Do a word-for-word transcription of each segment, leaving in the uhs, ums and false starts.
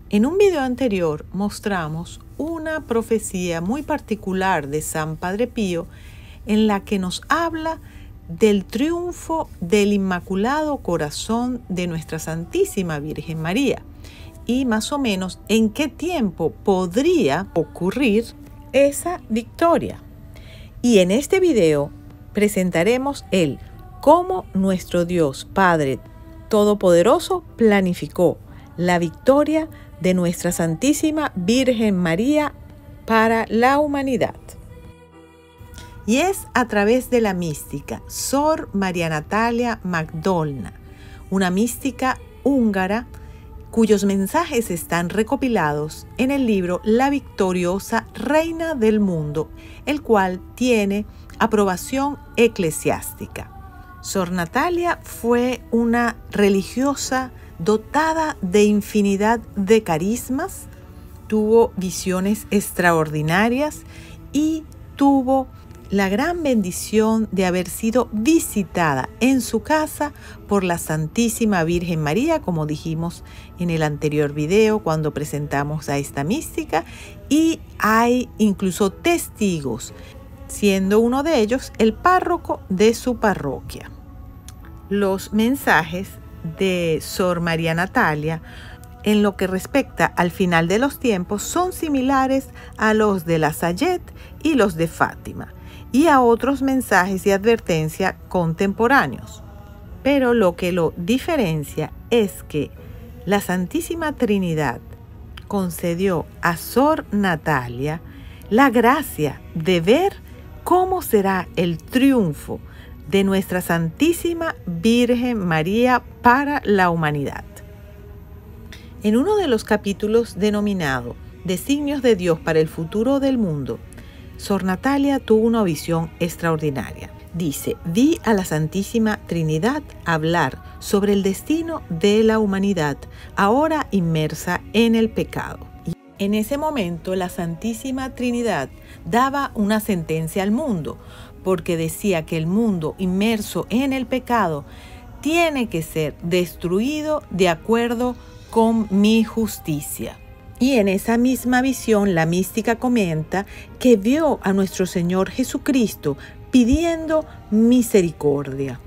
En un video anterior mostramos una profecía muy particular de San Padre Pío en la que nos habla del triunfo del Inmaculado Corazón de nuestra Santísima Virgen María y más o menos en qué tiempo podría ocurrir esa victoria. Y en este video presentaremos el cómo nuestro Dios Padre Todopoderoso planificó la victoria de nuestra Santísima Virgen María para la humanidad. Y es a través de la mística Sor María Natalia Magdolna, una mística húngara cuyos mensajes están recopilados en el libro La Victoriosa Reina del Mundo, el cual tiene aprobación eclesiástica. Sor Natalia fue una religiosa dotada de infinidad de carismas, tuvo visiones extraordinarias y tuvo la gran bendición de haber sido visitada en su casa por la Santísima Virgen María, como dijimos en el anterior video cuando presentamos a esta mística, y hay incluso testigos, siendo uno de ellos el párroco de su parroquia. Los mensajes de Sor María Natalia en lo que respecta al final de los tiempos son similares a los de la Sayet y los de Fátima y a otros mensajes y advertencia contemporáneos. Pero lo que lo diferencia es que la Santísima Trinidad concedió a Sor Natalia la gracia de ver cómo será el triunfo de nuestra Santísima Virgen María para la humanidad. En uno de los capítulos denominado Designios de Dios para el futuro del mundo, Sor Natalia tuvo una visión extraordinaria. Dice: vi a la Santísima Trinidad hablar sobre el destino de la humanidad, ahora inmersa en el pecado. Y en ese momento la Santísima Trinidad daba una sentencia al mundo, porque decía que el mundo inmerso en el pecado tiene que ser destruido de acuerdo con mi justicia. Y en esa misma visión la mística comenta que vio a nuestro Señor Jesucristo pidiendo misericordia.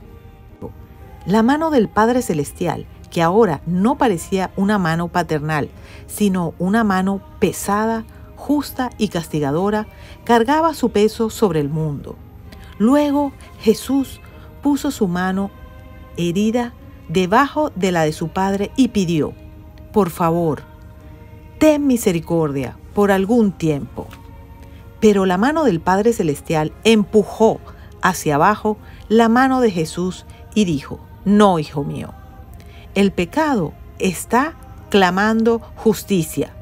La mano del Padre Celestial, que ahora no parecía una mano paternal, sino una mano pesada, justa y castigadora, cargaba su peso sobre el mundo. Luego Jesús puso su mano herida debajo de la de su Padre y pidió: por favor, ten misericordia por algún tiempo. Pero la mano del Padre Celestial empujó hacia abajo la mano de Jesús y dijo: no, hijo mío, el pecado está clamando justicia.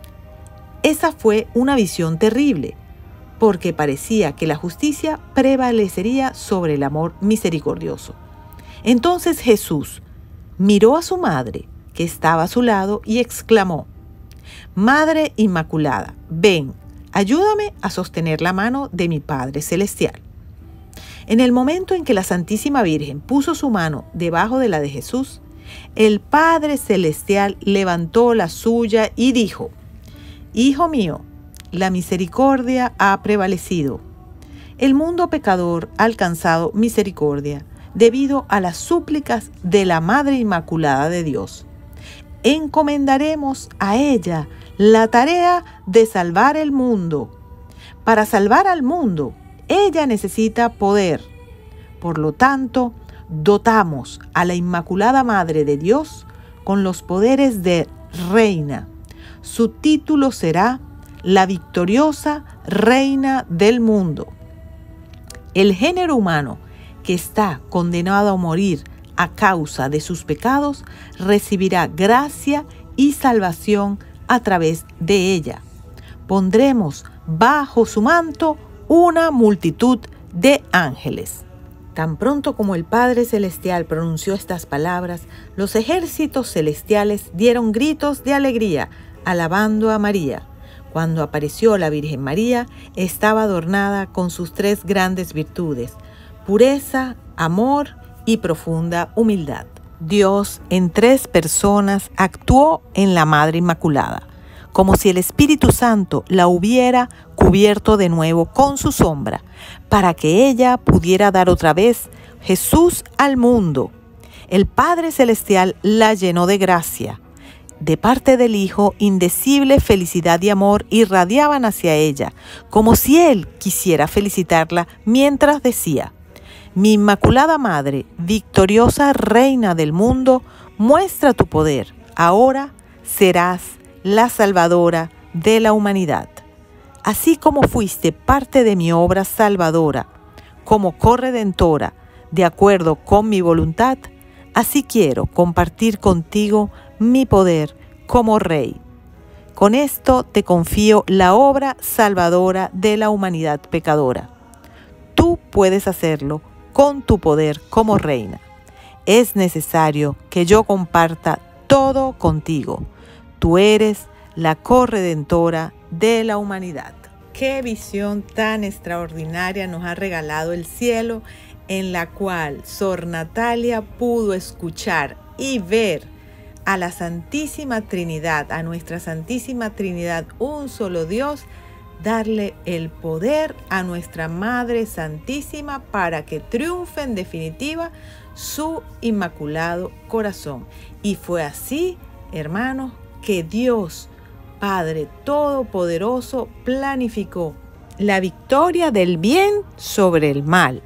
Esa fue una visión terrible, porque parecía que la justicia prevalecería sobre el amor misericordioso. Entonces Jesús miró a su madre, que estaba a su lado, y exclamó: Madre Inmaculada, ven, ayúdame a sostener la mano de mi Padre Celestial. En el momento en que la Santísima Virgen puso su mano debajo de la de Jesús, el Padre Celestial levantó la suya y dijo: Hijo mío, la misericordia ha prevalecido. El mundo pecador ha alcanzado misericordia debido a las súplicas de la Madre Inmaculada de Dios. Encomendaremos a ella la tarea de salvar el mundo. Para salvar al mundo, ella necesita poder. Por lo tanto, dotamos a la Inmaculada Madre de Dios con los poderes de reina. Su título será la victoriosa Reina del mundo. El género humano, que está condenado a morir a causa de sus pecados, recibirá gracia y salvación a través de ella. Pondremos bajo su manto una multitud de ángeles. Tan pronto como el Padre Celestial pronunció estas palabras, los ejércitos celestiales dieron gritos de alegría, alabando a María. Cuando apareció la Virgen María, estaba adornada con sus tres grandes virtudes: pureza, amor y profunda humildad. Dios en tres personas actuó en la Madre Inmaculada, como si el Espíritu Santo la hubiera cubierto de nuevo con su sombra, para que ella pudiera dar otra vez Jesús al mundo. El Padre Celestial la llenó de gracia. De parte del Hijo, indecible felicidad y amor irradiaban hacia ella, como si Él quisiera felicitarla mientras decía: mi Inmaculada Madre, victoriosa Reina del mundo, muestra tu poder. Ahora serás la Salvadora de la humanidad. Así como fuiste parte de mi obra salvadora, como corredentora, de acuerdo con mi voluntad, así quiero compartir contigo mi poder como Rey. Con esto te confío la obra salvadora de la humanidad pecadora. Tú puedes hacerlo con tu poder como reina. Es necesario que yo comparta todo contigo. Tú eres la corredentora de la humanidad. Qué visión tan extraordinaria nos ha regalado el cielo, en la cual Sor Natalia pudo escuchar y ver a la Santísima Trinidad, a nuestra Santísima Trinidad, un solo Dios, darle el poder a nuestra Madre Santísima para que triunfe en definitiva su Inmaculado Corazón. Y fue así, hermanos, que Dios, Padre Todopoderoso, planificó la victoria del bien sobre el mal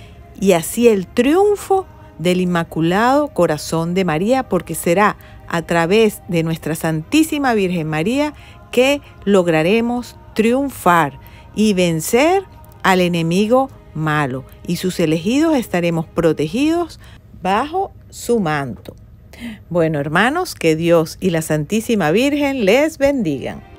y así el triunfo del Inmaculado Corazón de María, porque será a través de nuestra Santísima Virgen María que lograremos triunfar y vencer al enemigo malo, y sus elegidos estaremos protegidos bajo su manto. Bueno, hermanos, que Dios y la Santísima Virgen les bendigan.